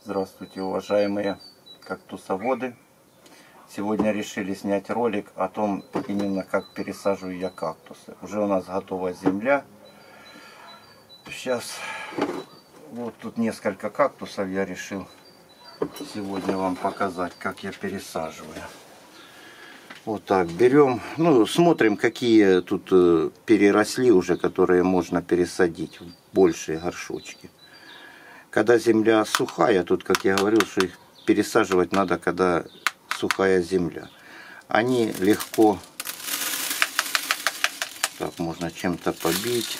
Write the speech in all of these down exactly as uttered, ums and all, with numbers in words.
Здравствуйте, уважаемые кактусоводы! Сегодня решили снять ролик о том, именно как пересаживаю я кактусы. Уже у нас готова земля. Сейчас вот тут несколько кактусов я решил сегодня вам показать, как я пересаживаю. Вот так берем, ну смотрим, какие тут переросли уже, которые можно пересадить в большие горшочки. Когда земля сухая, тут, как я говорил, что их пересаживать надо, когда сухая земля. Они легко, так можно чем-то побить,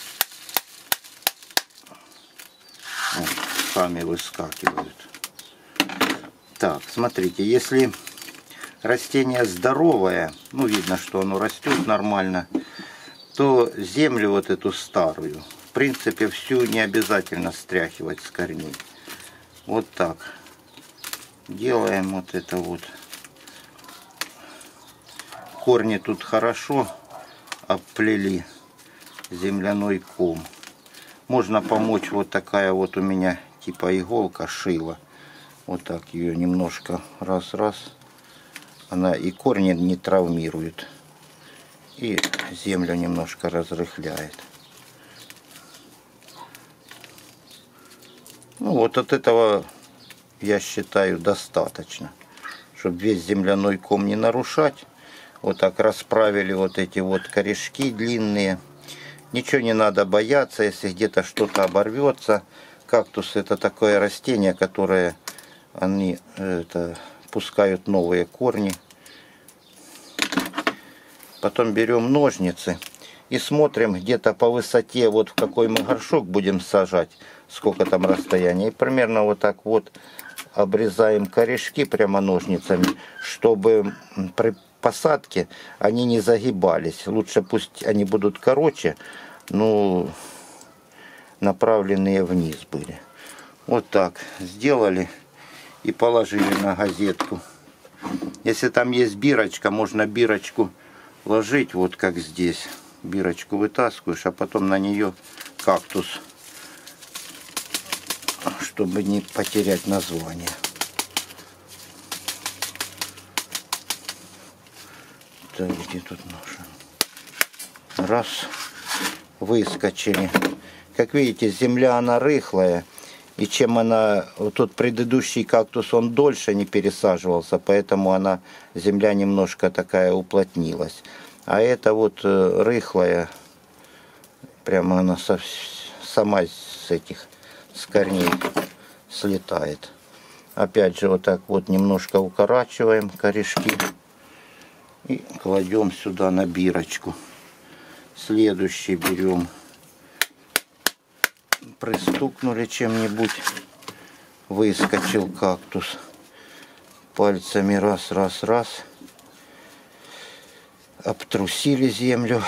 вот, сами выскакивают. Так, смотрите, если растение здоровое, ну видно, что оно растет нормально, то землю вот эту старую, в принципе, всю не обязательно стряхивать с корней. Вот так делаем вот это вот. Корни тут хорошо обплели земляной ком. Можно помочь, вот такая вот у меня типа иголка, шила. Вот так ее немножко раз-раз. Она и корни не травмирует. И землю немножко разрыхляет. Ну вот от этого, я считаю, достаточно. Чтобы весь земляной ком не нарушать. Вот так расправили вот эти вот корешки длинные. Ничего не надо бояться, если где-то что-то оборвется. Кактус — это такое растение, которое они это, пускают новые корни. Потом берем ножницы и смотрим где-то по высоте, вот в какой мы горшок будем сажать, сколько там расстояние. И примерно вот так вот обрезаем корешки прямо ножницами, чтобы при посадке они не загибались. Лучше пусть они будут короче, но направленные вниз были. Вот так сделали и положили на газетку. Если там есть бирочка, можно бирочку ложить, вот как здесь. Бирочку вытаскиваешь, а потом на нее кактус, чтобы не потерять название. Так, где тут нож? Раз, выскочили. Как видите, земля она рыхлая. И чем она, вот тот предыдущий кактус, он дольше не пересаживался, поэтому она, земля немножко такая уплотнилась. А это вот рыхлая, прямо она со, сама с этих, с корней слетает. Опять же вот так вот немножко укорачиваем корешки и кладем сюда на бирочку. Следующий берем. Пристукнули чем-нибудь, выскочил кактус, пальцами раз, раз, раз, обтрусили землю.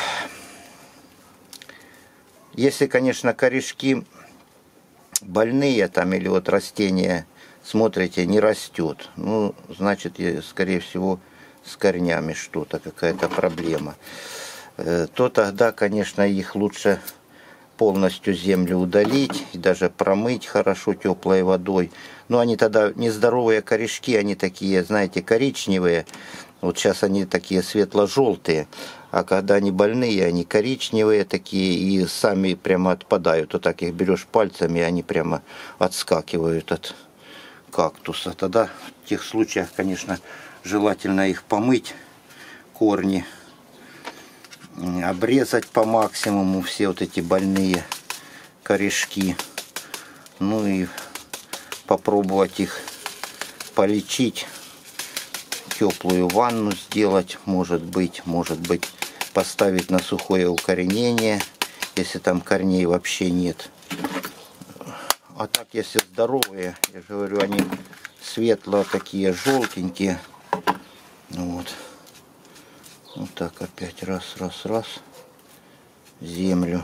Если, конечно, корешки больные там или вот растение, смотрите, не растет, ну, значит, скорее всего, с корнями что-то, какая-то проблема, то тогда, конечно, их лучше полностью землю удалить и даже промыть хорошо теплой водой. Но они тогда нездоровые корешки, они такие, знаете, коричневые. Вот сейчас они такие светло-желтые, а когда они больные, они коричневые такие и сами прямо отпадают. Вот так их берешь пальцами, и они прямо отскакивают от кактуса. Тогда в тех случаях, конечно, желательно их помыть, корни, обрезать по максимуму все вот эти больные корешки, ну и попробовать их полечить, теплую ванну сделать, может быть, может быть поставить на сухое укоренение, если там корней вообще нет. А так, если здоровые, я же говорю, они светло такие, желтенькие, вот. Вот так опять раз, раз, раз, землю.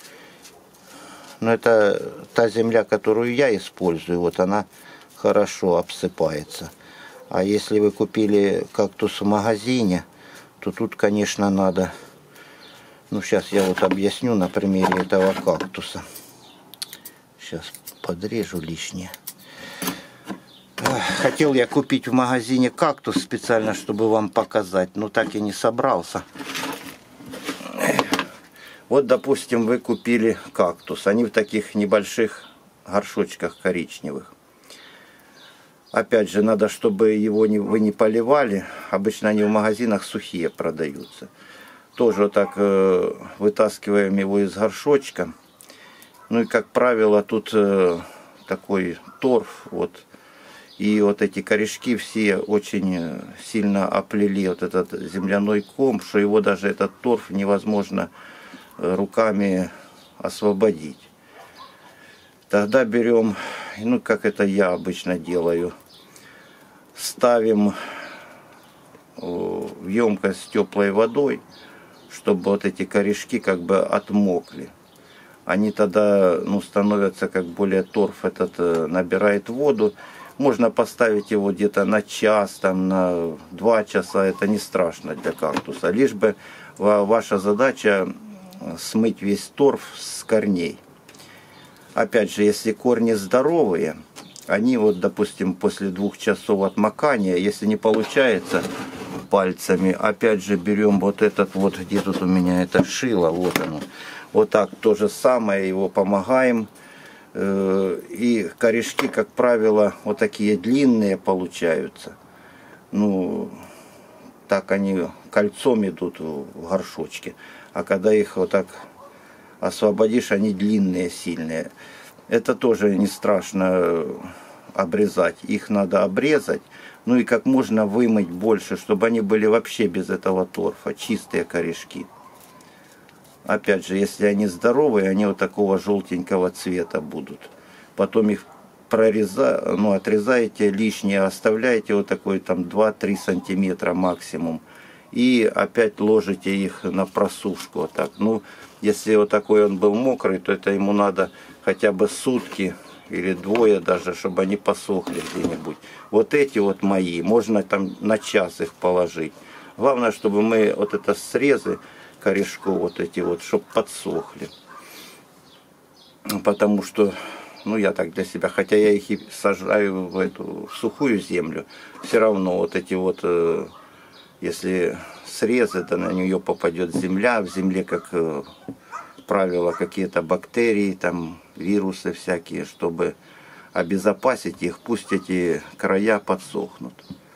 Но это та земля, которую я использую, вот она хорошо обсыпается. А если вы купили кактус в магазине, то тут, конечно, надо Ну, сейчас я вот объясню на примере этого кактуса. Сейчас подрежу лишнее. Хотел я купить в магазине кактус специально, чтобы вам показать, но так и не собрался. Вот, допустим, вы купили кактус. Они в таких небольших горшочках коричневых. Опять же, надо, чтобы его не, вы не поливали. Обычно они в магазинах сухие продаются. Тоже вот так э, вытаскиваем его из горшочка. Ну и, как правило, тут э, такой торф. Вот. И вот эти корешки все очень сильно оплели вот этот земляной ком, что его даже этот торф невозможно руками освободить. Тогда берем, ну как это я обычно делаю, ставим в емкость с теплой водой, чтобы вот эти корешки как бы отмокли. Они тогда, ну, становятся как более торф этот набирает воду. Можно поставить его где-то на час, там, на два часа, это не страшно для кактуса. Лишь бы ваша задача смыть весь торф с корней. Опять же, если корни здоровые, они вот, допустим, после двух часов отмокания, если не получается пальцами, опять же берем вот этот вот, где тут у меня это шило, вот оно. Вот так то же самое, его помогаем. И корешки, как правило, вот такие длинные получаются. Ну, так они кольцом идут в горшочке. А когда их вот так освободишь, они длинные, сильные. Это тоже не страшно обрезать. Их надо обрезать. Ну и как можно вымыть больше, чтобы они были вообще без этого торфа. Чистые корешки. Опять же, если они здоровые, они вот такого желтенького цвета будут. Потом их прореза... ну, отрезаете, лишнее оставляете, вот такой там два-три сантиметра максимум. И опять ложите их на просушку. Вот так. Ну, если вот такой он был мокрый, то это ему надо хотя бы сутки или двое даже, чтобы они посохли где-нибудь. Вот эти вот мои, можно там на час их положить. Главное, чтобы мы вот это срезы корешков вот эти вот, чтобы подсохли. Потому что, ну я так для себя, хотя я их и сажаю в эту в сухую землю, все равно вот эти вот, э, если срезы, то на нее попадет земля, в земле, как э, правило, какие-то бактерии, там вирусы всякие, чтобы обезопасить их, пусть эти края подсохнут.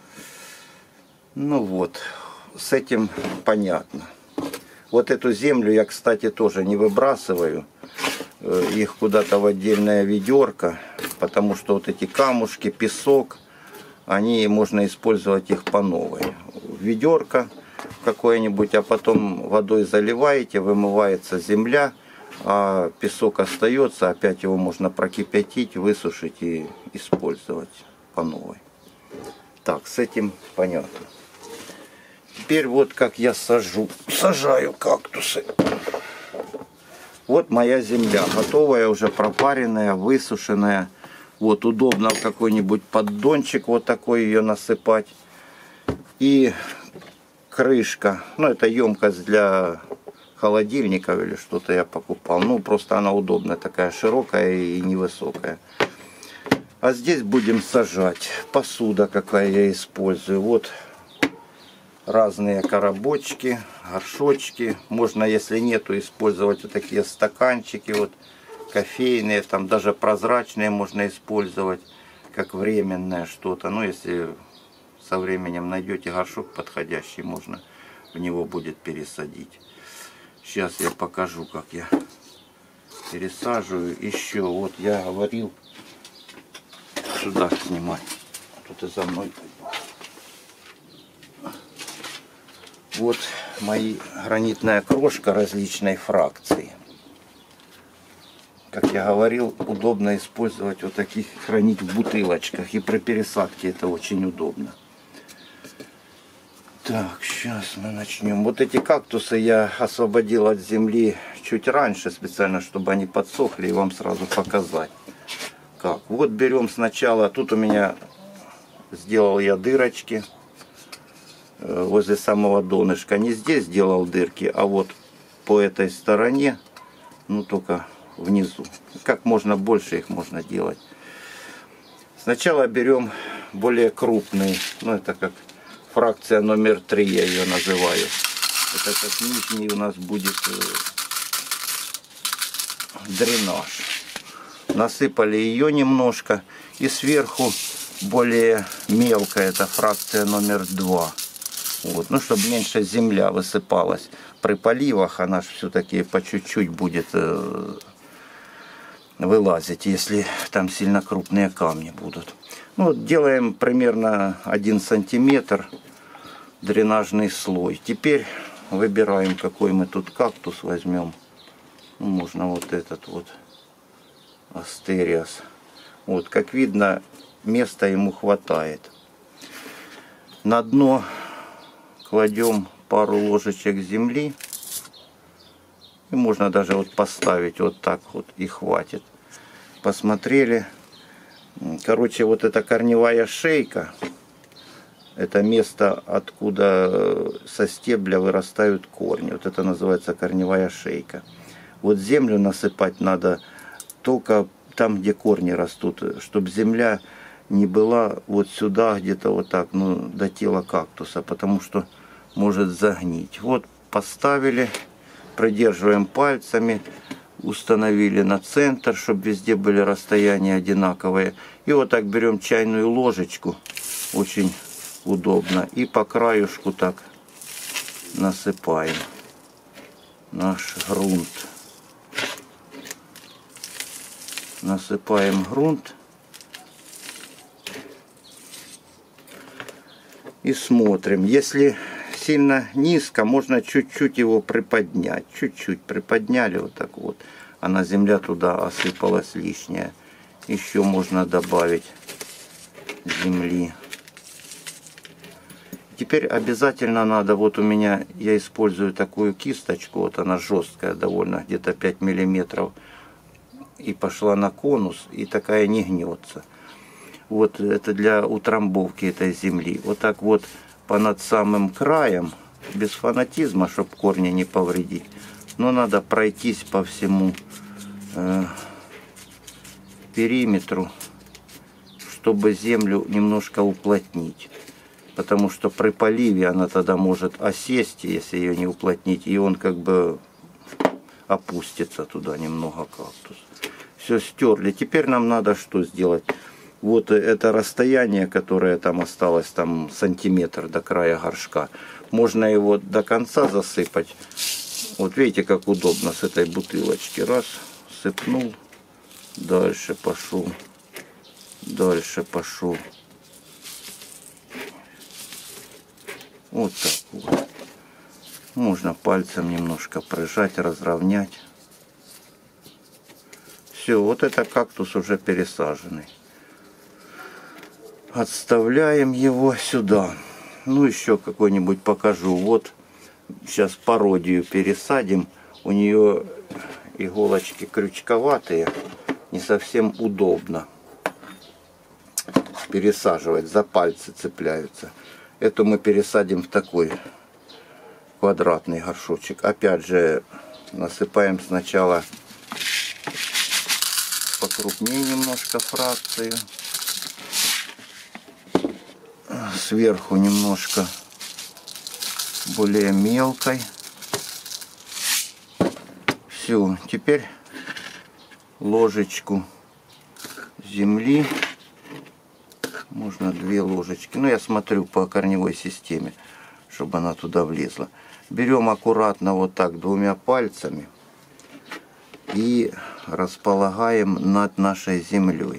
Ну вот, с этим понятно. Вот эту землю я, кстати, тоже не выбрасываю. Их куда-то в отдельное ведерко. Потому что вот эти камушки, песок, они можно использовать их по новой. Ведерко какое-нибудь, а потом водой заливаете, вымывается земля, а песок остается. Опять его можно прокипятить, высушить и использовать по новой. Так, с этим понятно. Теперь вот как я сажу, сажаю кактусы. Вот моя земля, готовая, уже пропаренная, высушенная. Вот удобно в какой-нибудь поддончик вот такой ее насыпать. И крышка, ну это емкость для холодильника или что-то я покупал. Ну просто она удобная, такая широкая и невысокая. А здесь будем сажать. Посуда какая я использую. Вот разные коробочки, горшочки. Можно, если нету, использовать вот такие стаканчики, вот кофейные, там даже прозрачные можно использовать, как временное что-то. Ну, если со временем найдете горшок подходящий, можно в него будет пересадить. Сейчас я покажу, как я пересаживаю. Еще, вот я говорил, сюда снимать. Тут и за мной. Вот мои гранитная крошка различной фракции. Как я говорил, удобно использовать вот таких, хранить в бутылочках. И при пересадке это очень удобно. Так, сейчас мы начнем. Вот эти кактусы я освободил от земли чуть раньше, специально, чтобы они подсохли и вам сразу показать. Как? Вот берем сначала, тут у меня сделал я дырочки возле самого донышка. Не здесь делал дырки, а вот по этой стороне, ну только внизу. Как можно больше их можно делать. Сначала берем более крупный. Ну, это как фракция номер три, я ее называю. Это как нижний у нас будет дренаж. Насыпали ее немножко. И сверху более мелкая, это фракция номер два. Вот. Ну, чтобы меньше земля высыпалась. При поливах она же все-таки по чуть-чуть будет э, вылазить, если там сильно крупные камни будут. Ну, вот делаем примерно один сантиметр дренажный слой. Теперь выбираем, какой мы тут кактус возьмем. Ну, можно вот этот вот астериас. Вот, как видно, места ему хватает. На дно кладем пару ложечек земли. И можно даже вот поставить вот так вот, и хватит. Посмотрели. Короче, вот эта корневая шейка. Это место, откуда со стебля вырастают корни. Вот это называется корневая шейка. Вот землю насыпать надо только там, где корни растут, чтобы земля не была вот сюда, где-то вот так, ну, до тела кактуса, потому что может загнить. Вот поставили, придерживаем пальцами, установили на центр, чтобы везде были расстояния одинаковые. И вот так берем чайную ложечку, очень удобно, и по краюшку так насыпаем наш грунт. Насыпаем грунт и смотрим. Если сильно низко, можно чуть-чуть его приподнять. Чуть-чуть приподняли вот так вот. Она земля туда осыпалась лишняя. Еще можно добавить земли. Теперь обязательно надо, вот у меня, я использую такую кисточку, вот она жесткая довольно, где-то пять миллиметров. И пошла на конус, и такая не гнется. Вот это для утрамбовки этой земли. Вот так вот по над самым краем, без фанатизма, чтобы корни не повредить. Но надо пройтись по всему э, периметру, чтобы землю немножко уплотнить. Потому что при поливе она тогда может осесть, если ее не уплотнить, и он как бы опустится туда немного, кактус. Все стерли. Теперь нам надо что сделать? Вот это расстояние, которое там осталось, там сантиметр до края горшка. Можно его до конца засыпать. Вот видите, как удобно с этой бутылочки. Раз, сыпнул. Дальше пошел. Дальше пошел. Вот так вот. Можно пальцем немножко прижать, разровнять. Все, вот это кактус уже пересаженный. Отставляем его сюда. Ну, еще какой-нибудь покажу. Вот сейчас пародию пересадим. У нее иголочки крючковатые. Не совсем удобно пересаживать. За пальцы цепляются. Эту мы пересадим в такой квадратный горшочек. Опять же, насыпаем сначала покрупнее немножко фракцию. Сверху немножко более мелкой. Все, теперь ложечку земли. Можно две ложечки. Ну, я смотрю по корневой системе, чтобы она туда влезла. Берем аккуратно вот так двумя пальцами и располагаем над нашей землей.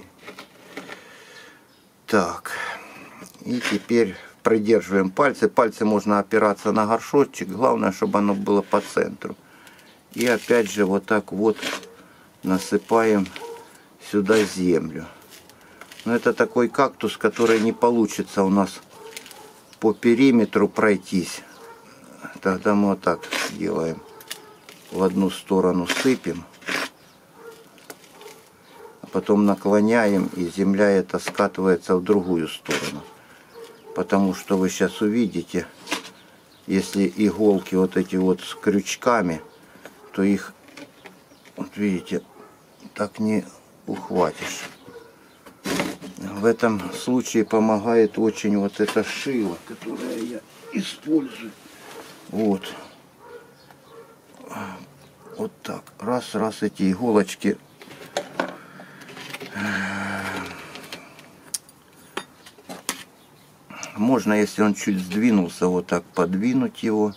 Так. И теперь придерживаем пальцы. Пальцы можно опираться на горшочек. Главное, чтобы оно было по центру. И опять же вот так вот насыпаем сюда землю. Но это такой кактус, который не получится у нас по периметру пройтись. Тогда мы вот так делаем. В одну сторону сыпем. А потом наклоняем, и земля эта скатывается в другую сторону. Потому что вы сейчас увидите, если иголки вот эти вот с крючками, то их, вот видите, так не ухватишь. В этом случае помогает очень вот эта шила, которое я использую. Вот. Вот так. Раз, раз эти иголочки. Можно, если он чуть сдвинулся, вот так подвинуть его.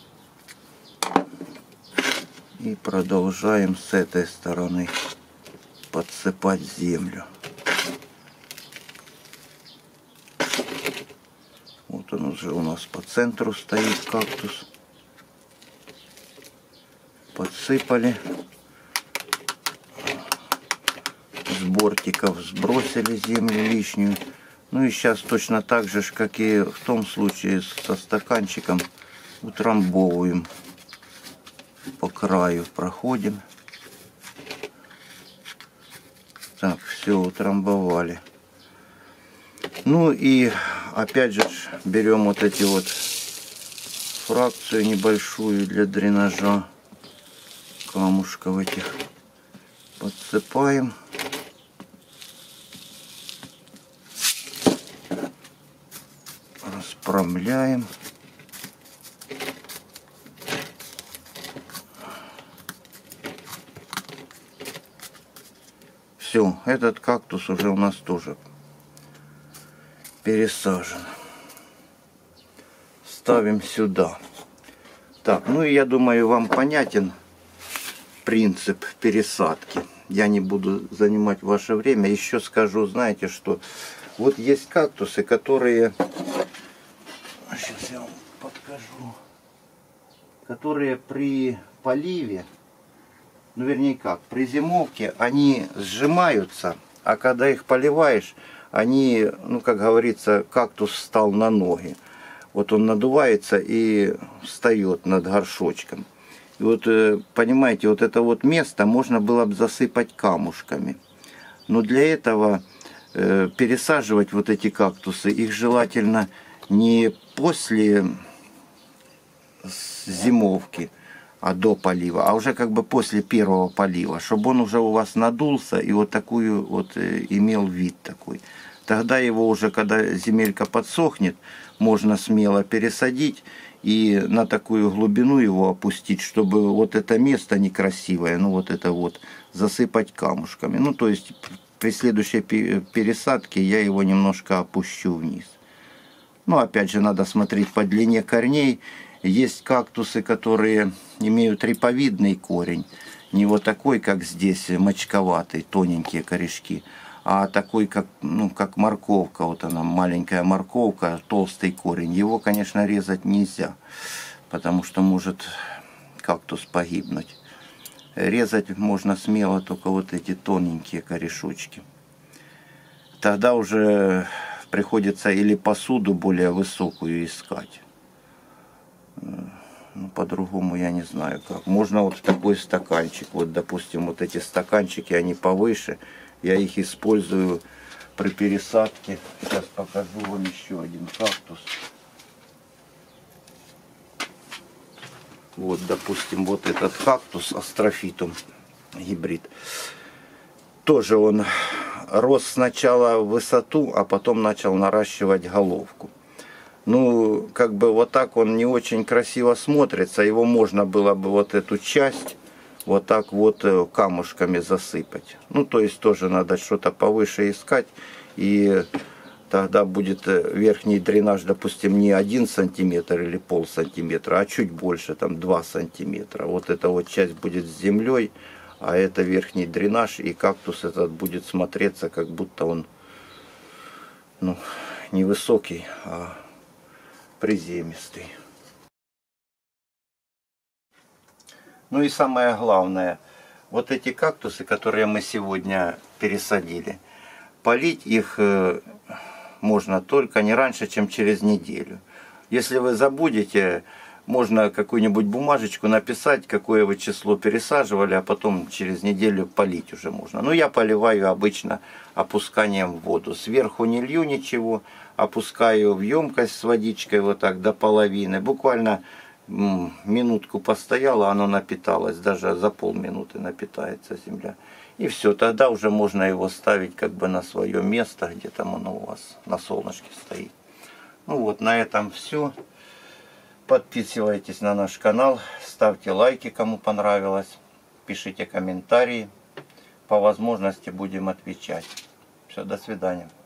И продолжаем с этой стороны подсыпать землю. Вот он уже у нас по центру стоит, кактус. Подсыпали. С бортиков сбросили землю лишнюю. Ну и сейчас точно так же, как и в том случае со стаканчиком, утрамбовываем. По краю проходим. Так, все утрамбовали. Ну и опять же берем вот эти вот фракцию небольшую для дренажа камушков этих. Подсыпаем. Расправляем. Все, этот кактус уже у нас тоже пересажен. Ставим сюда. Так, ну и я думаю, вам понятен принцип пересадки. Я не буду занимать ваше время. Еще скажу, знаете, что вот есть кактусы, которые... Сейчас я вам покажу. Которые при поливе, ну вернее как, при зимовке они сжимаются, а когда их поливаешь, они, ну как говорится, кактус встал на ноги. Вот он надувается и встает над горшочком. И вот, понимаете, вот это вот место можно было бы засыпать камушками. Но для этого э, пересаживать вот эти кактусы, их желательно не после зимовки, а до полива, а уже как бы после первого полива, чтобы он уже у вас надулся и вот такую вот э, имел вид такой. Тогда его уже, когда земелька подсохнет, можно смело пересадить и на такую глубину его опустить, чтобы вот это место некрасивое, ну вот это вот, засыпать камушками. Ну то есть при следующей пересадке я его немножко опущу вниз. Ну опять же надо смотреть по длине корней. Есть кактусы, которые имеют реповидный корень. Не вот такой, как здесь, мочковатый, тоненькие корешки, а такой, как, ну, как морковка. Вот она, маленькая морковка, толстый корень. Его, конечно, резать нельзя, потому что может кактус погибнуть. Резать можно смело только вот эти тоненькие корешочки. Тогда уже приходится или посуду более высокую искать. Ну, по-другому я не знаю как. Можно вот такой стаканчик. Вот, допустим, вот эти стаканчики, они повыше. Я их использую при пересадке. Сейчас покажу вам еще один кактус. Вот, допустим, вот этот кактус астрофитум гибрид. Тоже он рос сначала в высоту, а потом начал наращивать головку. Ну, как бы вот так он не очень красиво смотрится. Его можно было бы вот эту часть вот так вот камушками засыпать. Ну, то есть тоже надо что-то повыше искать. И тогда будет верхний дренаж, допустим, не один сантиметр или пол сантиметра, а чуть больше, там два сантиметра. Вот эта вот часть будет с землей, а это верхний дренаж. И кактус этот будет смотреться, как будто он, ну, невысокий, а приземистый. Ну и самое главное, вот эти кактусы, которые мы сегодня пересадили, полить их можно только не раньше, чем через неделю. Если вы забудете, можно какую-нибудь бумажечку написать, какое вы число пересаживали, а потом через неделю полить уже можно. Ну я поливаю обычно опусканием в воду. Сверху не лью ничего, опускаю в емкость с водичкой вот так до половины. Буквально минутку постояло, оно напиталось, даже за полминуты напитается земля. И все, тогда уже можно его ставить как бы на свое место, где там оно у вас на солнышке стоит. Ну вот, на этом все. Подписывайтесь на наш канал, ставьте лайки, кому понравилось, пишите комментарии. По возможности будем отвечать. Все, до свидания.